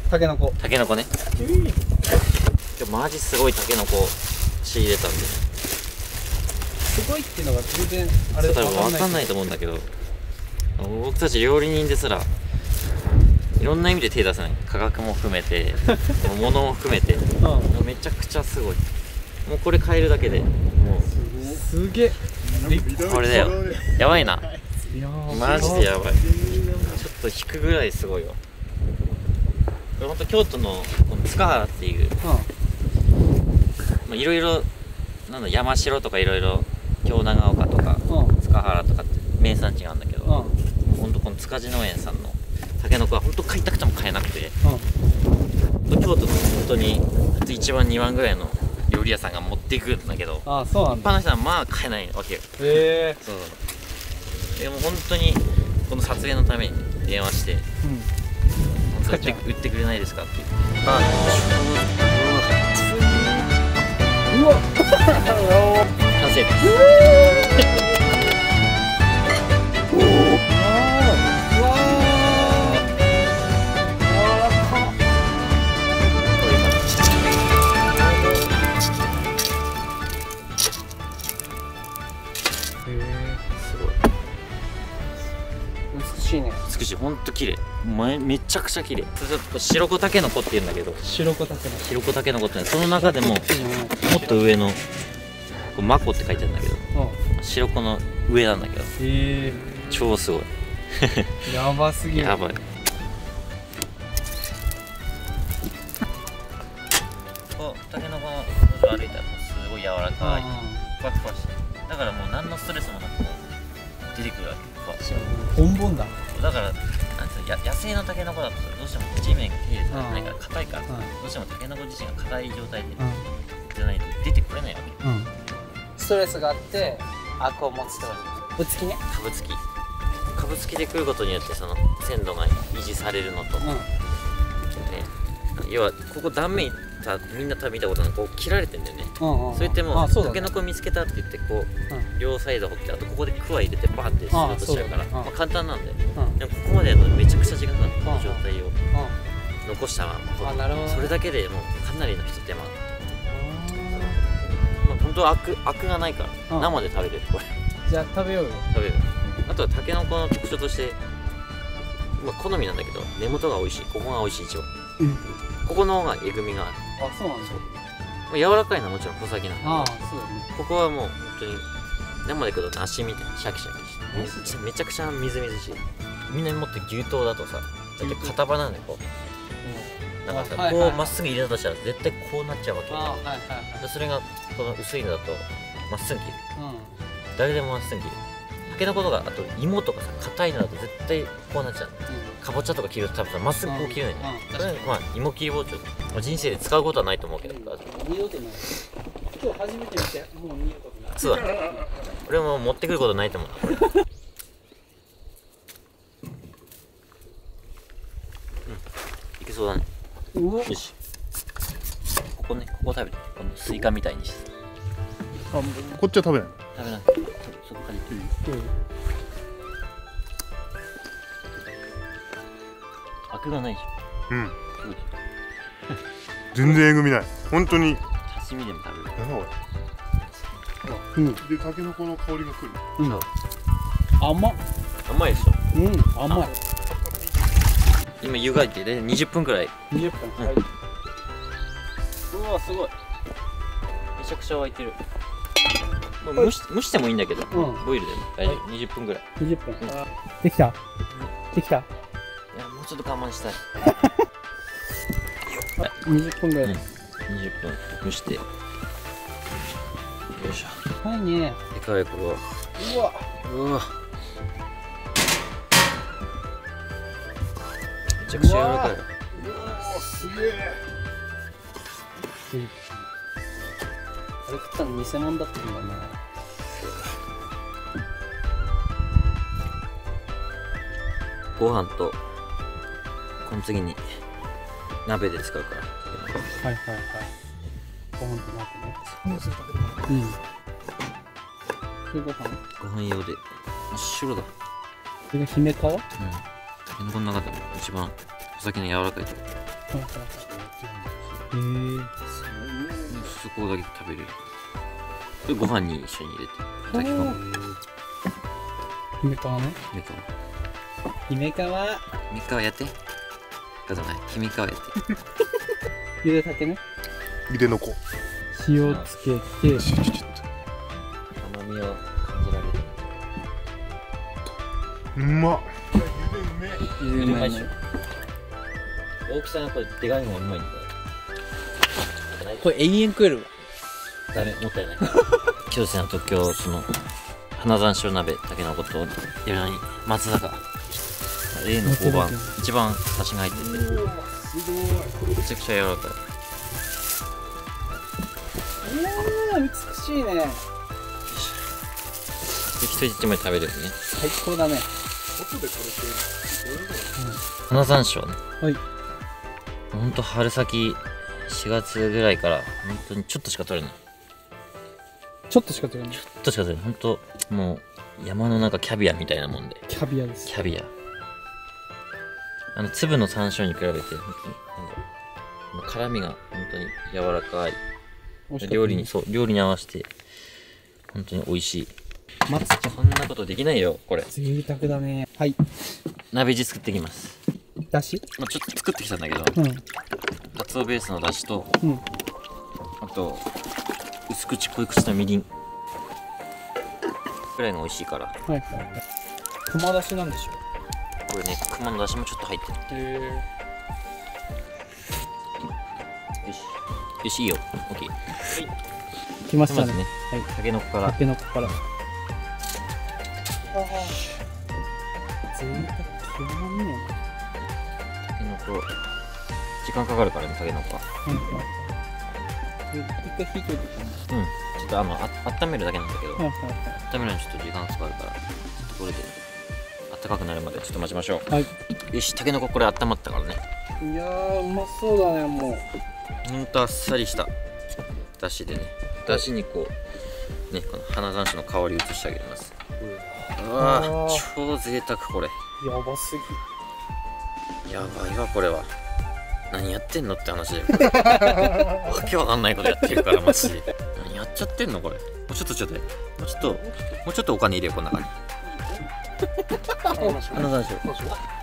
タケノコ。 タケノコね。今日マジすごいタケノコ仕入れたんで。 すごいっていうのが全然あれ多分分かんないと思うんだけど、僕たち料理人ですらいろんな意味で手出せない。価格も含めて物も含めて、めちゃくちゃすごい。もうこれ買えるだけでもうすげえ。 これだよ。やばいな。マジでやばい。ちょっと引くぐらいすごいわ。これほんと京都のこの塚原っていう、いろいろなんだ山城とかいろいろ京長岡とか塚原とかって名産地があるんだけど、ほんとこの塚地農園さんのタケノコはほんと買いたくても買えなくて、京都の本当に1番2番ぐらいの料理屋さんが持っていくんだけど、一般の人はまあ買えないわけよ。そうでも本当にこの撮影のために電話して、売ってくれないですかって言って、 うわ完成です。 美しいね。 美しい、ほんと綺麗。めちゃくちゃ綺麗。白子タケノコって言うんだけど、 白子タケノコ。 白子タケノコってその中でももっと上のマコって書いてあるんだけど、白子の上なんだけど、超すごい。 やばすぎる。 やばい。こうタケノコの路上歩いたらもうすごい柔らかい、ふわふわして、だからもう何のストレスもなく出てくるわけ。 ボンボンだ。 だからなんていうの、野生のタケノコだとどうしても地面が手入れされてないから硬いから、どうしてもタケノコ自身が硬い状態でじゃないと出てこれないわけ。 ストレスがあってアクを持つってこと。ぶつきね。 株付きで食うことによってその鮮度が維持されるのと、要はここ断面みんな多分見たことない、こう切られてんだよね。そう言ってもタケノコ見つけたって言ってこう両サイド掘って、あとここでクワ入れてバーって仕事しちゃうから、簡単なんで、でもここまでやるのめちゃくちゃ時間かかって、この状態を残したまま、それだけでもうかなりの一手間。本当はアクがないから生で食べれる。これじゃあ食べようよ。 食べる。あとはタケノコの特徴として、好みなんだけど根元が美味しい。ここが美味しい一番。ここの方がえぐみがある。 そうなんですよ。 柔らかいのはもちろん穂先なんだけど、 そうだね。 ここはもう本当に生で食うと梨みたいにシャキシャキしてめちゃくちゃみずみずしい。みんなもっと牛刀だとさ、だって片刃なんでこうなんかさ、こうまっすぐ入れたとしたら絶対こうなっちゃうわけ。それがこの薄いのだとまっすぐ切る。誰でもまっすぐ切る。タケノコとかあと芋とかさ、硬いのだと絶対こうなっちゃう。かぼちゃとか切ると多分まっすぐこう切れないじゃん。それまあ芋切り包丁、人生で使うことはないと思うけど、 二度とない。今日初めて見て、もう二度とない。 そうだね。俺も持ってくることないと思うな、これ。いけそうだね。よし。ここね、ここ食べて、このスイカみたいにして。 こっちは食べない。 食べない。そこ借りていい？アクがないじゃん。 全然えぐみない。本当に。 刺身でも食べる。 なんだこれ。で、タケノコの香りがくる。 甘っ。 甘いでしょ。 甘い。 今湯がいてで20分くらい。 20分。うわ、すごい。 めちゃくちゃ沸いてる。蒸してもいいんだけど、ボイルでも大丈夫。20分くらい。 20分。できた。できた。 いや、もうちょっと我慢したい。 20分ぐらい。 20分蒸して。よいしょ。 はいね。 でかいここ。うわ。めちゃくちゃ柔らかい。 すげえ。 あれ食ったの偽物だったんだな。 ご飯とこの次に鍋で使うから。 ご飯と鍋ね。それご飯用で真っ白だ。これが姫皮？ タケノコの中でも一番お酒の柔らかいとこ。 そこだけ食べれる。でご飯に一緒に入れて炊き込む。 姫川ね。 姫川姫川。 姫川やってかじゃない姫川やってゆでたけね。 ゆでのこ。 塩つけて。 ちょっと甘みを感じられる。 うまっ。 ゆでうまいね。 大きさがこれでかいのがうまいんだよ。 これ永遠食えるわ。 ダメもったいない。今日ですね、あと今日その花山椒鍋たけのことやるのに松坂 A の大判一番サシが入っててめちゃくちゃ柔らかい。 美しいね。 で一口まで食べれるね。 最高だね。 花山椒ね。 はい。 ほんと春先4月ぐらいから本当にちょっとしか取れない。 ちょっとしか取れない。 ちょっとしか取れない。本当もう山のなんかキャビアみたいなもんで。 キャビアです。 キャビア。粒の山椒に比べて本当になんだろう、辛みが本当に柔らかい。料理に合わせて本当に美味しい。 松ちゃんそんなことできないよこれ。 贅沢だね。はい。 鍋地作ってきます。 だし。 まあ、ちょっと作ってきたんだけど、 うん。 カツオベースのだしと、 うん。 あと薄口濃い口のみりんくらいが美味しいから。 はいはい。熊だしなんでしょこれね、熊のだしもちょっと入ってる。 う。へえ。 よしよし、いいよ。オッケー。 来ましたね。 まずね、 はい。 たけのこからたけのこから。贅沢極まんねたけのこ時間かかるからね、たけのこは。 えな。はいはい。一回火といてかな。 うん、ちょっと温めるだけなんだけど、 はいはい温めるのにちょっと時間使うから、ちょっとこれで温かくなるまでちょっと待ちましょう。 はい。 よし、たけのここれ温まったからね。 いやー、うまそうだね、もう。 ほんとあっさりしただしでね、だしにこうね、この花山椒の香り移してあげます。うわー、超贅沢これ。 やばすぎ。 やばいわこれは。何やってんのって話だよ。わけわかんないことやってるからマジで。何やっちゃってんのこれ。もうちょっとちょっともうちょっとお金入れようこの中に。花山椒。よ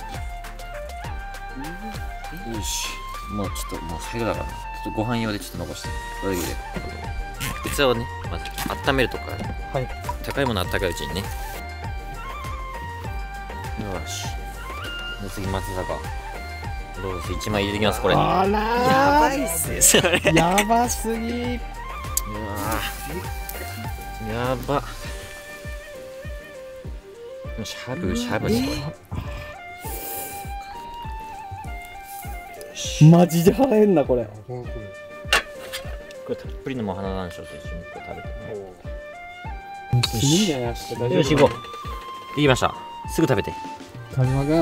し。もうちょっともう最後だから、ちょっとご飯用でちょっと残して。これだけで。器をね、まず温めるとこから、 はい。 高いものあったかいうちにね。よし。で次松坂。ロース1枚入れてきますこれ。 あらー、 やばいっすねそれ。 やばすぎ。 うわーやば。しゃぶしゃぶしマジで腹減んな、これ。 これたっぷりのも花山椒と一緒にこれ食べて。 死ぬんじゃない？明日大丈夫？ よし行こう。できました。すぐ食べて。 カルマが。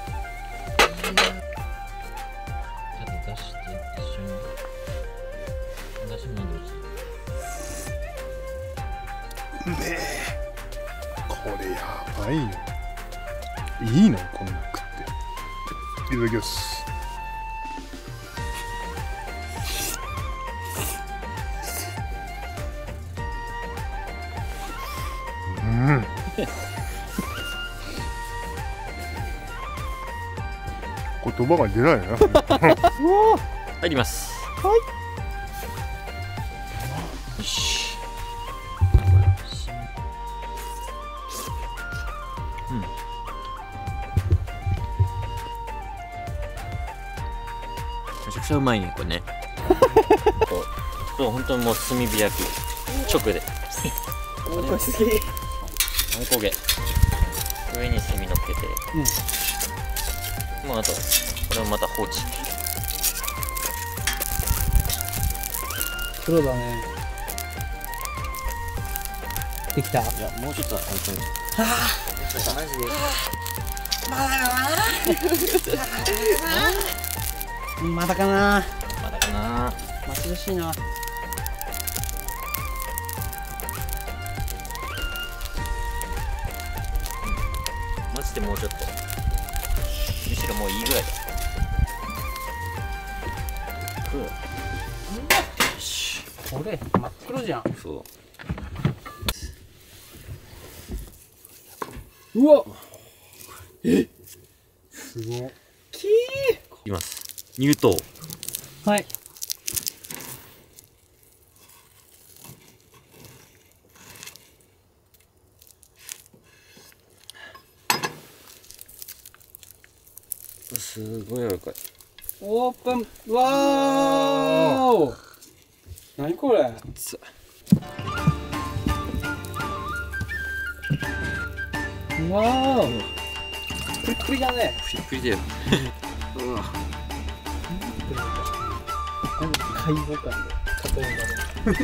出して一緒に。出しも飲んでほしい。 ねえ、これやばいよ。いいのこんな食って。いただきます。うん。言葉が出ないな。 入ります。 はい。 よし。うん。めちゃくちゃうまいねこれね。そう本当にもう炭火焼き直で。 おかしすぎ。 何焦げ。上に炭乗っけて。もうあとこれをまた放置。 黒だね。できた。 いやもうちょっと置いてみる。マジで。 まだかな。 まだかな。 待ち遠しいな。 マジでもうちょっと。むしろもういいぐらいだ。 これ真っ黒じゃん。 そううわ、 すごい。 いきます。乳糖。 はい。 すごい柔らかい。 オープン。わー。何これ。わー。プリプリだね。 プリプリだよ。うわ。 海賊感で。硬いんだね。 めちゃめちゃ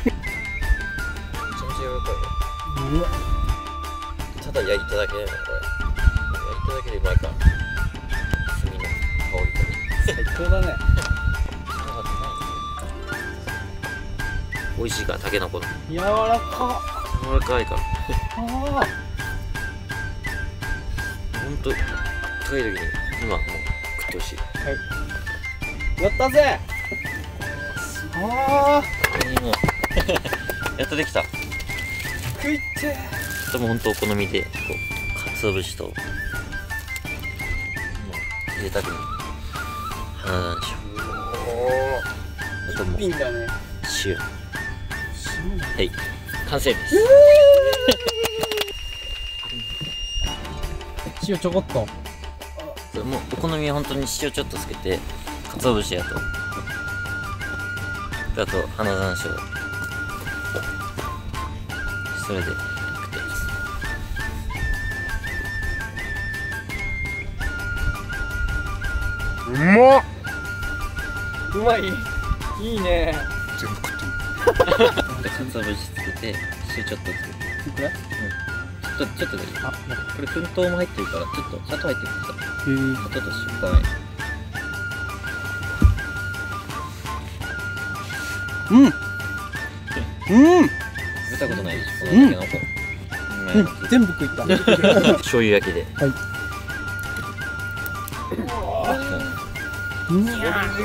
柔らかいよ。 うわ。 ただ焼いただけだよね、これ。焼いただけでうまいから。炭の香りとね。 最高だね。 美味しいから、タケノコの。 柔らか。 柔らかいから。 あほんと、高い時に、今もう食ってほしい。 あ。はい。やったぜ。ああ。 もうやっとできた。 食いてでもほんとお好みで、こう、鰹節と、もう、贅沢に、花山椒。あともう、 ピンだね。 塩。はい、完成です。 塩ちょこっと。 そうもうお好みは本当に塩ちょっとつけて、鰹節やと、あと花山椒、それで食ってます。 うまっ。 うまい。いいね。 全部食っていい。 鰹節つけて、塩ちょっとつけて、 これ。 ちょっとでいい。 あ、 これ粉糖も入ってるから、ちょっと砂糖入ってるからさ、 へえ。 砂糖としょっぱい。 うん。うん。 食べたことないでしょ、こうんのタケノコ。 全部食いた。 醤油焼きで。 はい。うん。 あ、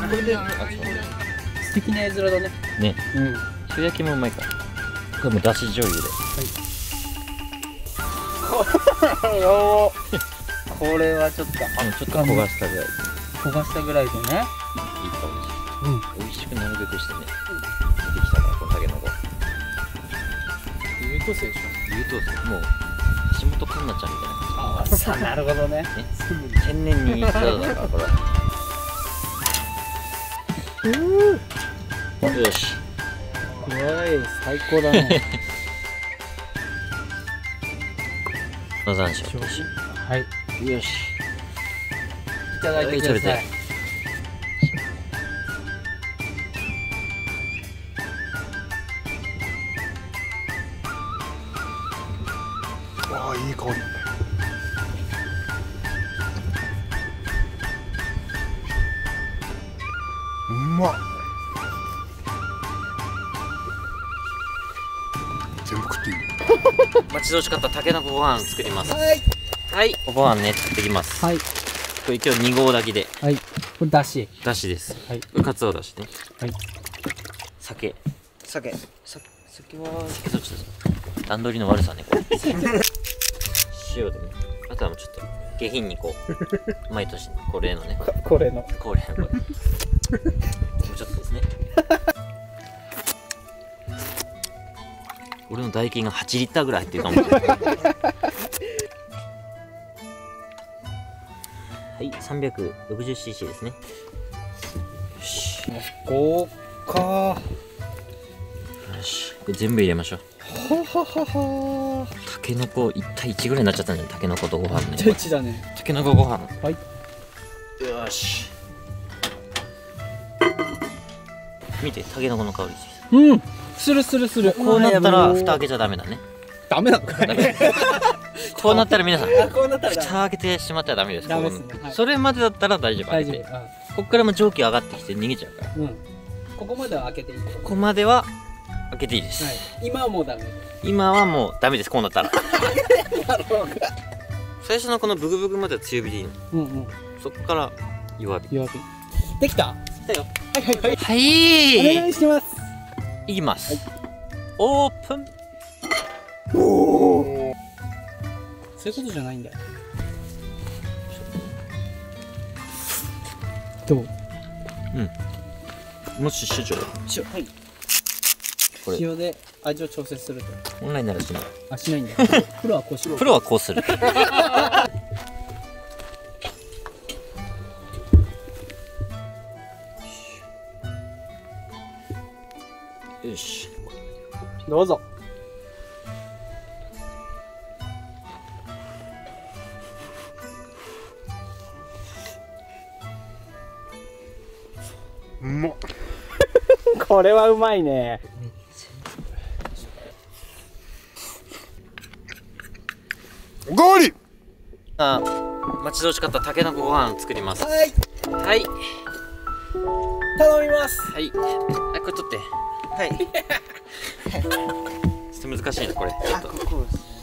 素敵な絵面だね。 ね、 うん。 醤油焼きもうまいから。これもだし醤油で。 これはちょっとちょっと焦がしたぐらいで。 焦がしたぐらいでね。 いい香りでしょ。美味しくなるべくしてね。できたから、このタケノコ。 優等生でしょ。 優等生、もう橋本環奈ちゃんみたいなああ、さ、なるほどね。 ね。天然にただだから、これ。よし。 おい、最高だね。 野山椒とし。 はい。 よし。 いただいてください。 わあ、いい香り。うまっ。全部食っていい。 待ち遠しかったタケノコご飯作ります。 はい。 はい、おご飯ね、作ってきます。 はい。 これ今日2合炊きで、 はい。これだし。 だしです。 はい。 これかつおだしね。 はい。 酒。 酒。 酒とちょっと段取りの悪さね、これ。塩でね。あとはもうちょっと下品にこう、毎年恒例のね。 これの。 恒例のこれ。もうちょっとですね。俺の唾液が8リッターぐらい入ってるかもしれない。はい、360cc ですね。よし。 豪華。 よし。これ全部入れましょう。 はははは。 タケノコ1対1ぐらいになっちゃったんじゃない？タケノコとご飯ね。 1対1だね。 タケノコご飯。 はい。 よし。見て、タケノコの香りしてきた。 うん。するするする。 こうなったら蓋開けちゃダメだね。 ダメなのかい。 こうなったら皆さん、 こうなったら蓋開けてしまったらダメです。 ダメですねはいそれまでだったら大丈夫。 大丈夫。 開けてこっからも蒸気上がってきて逃げちゃうから。 うん。ここまでは開けていい。 ここまでは開けていいです。 はい。今はもうダメ。 今はもうダメです。こうなったら。最初のこのブグブグまでは強火でいいの。 うんうん。 そこから弱火。 弱火。できた？ たよ。 はいはいはい。 はいお願いします。 いきます、オープン。 そういうことじゃないんだよ。どう？ もし主張塩、はい。 これ塩で味を調節すると。 本来ならしない。 あ、しないんだ。プロはこうしろ。 プロはこうする。よし。 どうぞ。 うまっ。 これはうまいね。 おかわり。 待ち遠しかったたけのこご飯作ります。 はい。 はい頼みます。 はい。はい、これ取って。はい。ちょっと難しいなこれ。ちょっと。